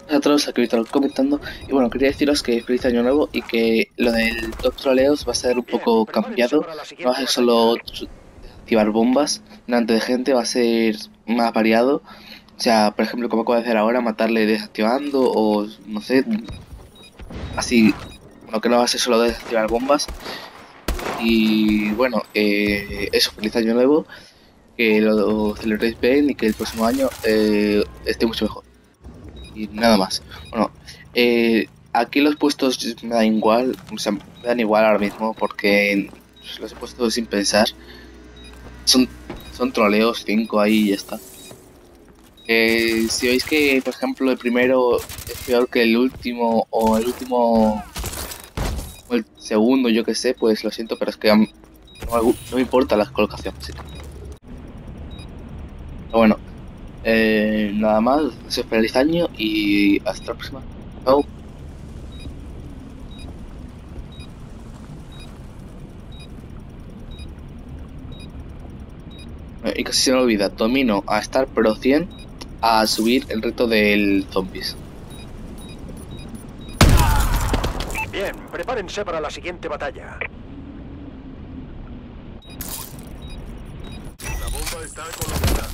A todos, aquí estamos comentando. Y bueno, quería deciros que feliz año nuevo y que lo del top troleos va a ser un Bien, poco prepárense cambiado. para la No va a siguiente ser batalla. solo desactivar bombas delante de gente, va a ser más variado. O sea, por ejemplo, como acabo de hacer ahora, matarle desactivando o no sé, así. Bueno, que no va a ser solo desactivar bombas. Y bueno, eso, feliz año nuevo. Que lo celebréis bien y que el próximo año esté mucho mejor. Y nada más. Bueno, aquí los puestos me dan igual, o sea, me dan igual ahora mismo porque los he puesto sin pensar. Son, son troleos 5 ahí y ya está. Si veis que, por ejemplo, el primero es peor que el último o el último o el segundo, yo que sé, pues lo siento, pero es que no me importa la colocación. Así que, pero bueno, nada más, deseo feliz año y hasta la próxima. Chao. Y casi se me olvida, Tomino a estar Pro 100 a subir el reto del zombies. Bien, prepárense para la siguiente batalla. La bomba está colocada.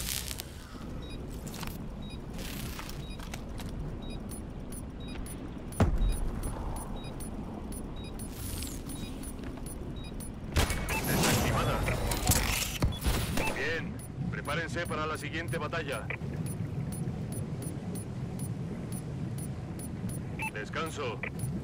Desactivada. Bien, prepárense para la siguiente batalla. Descanso.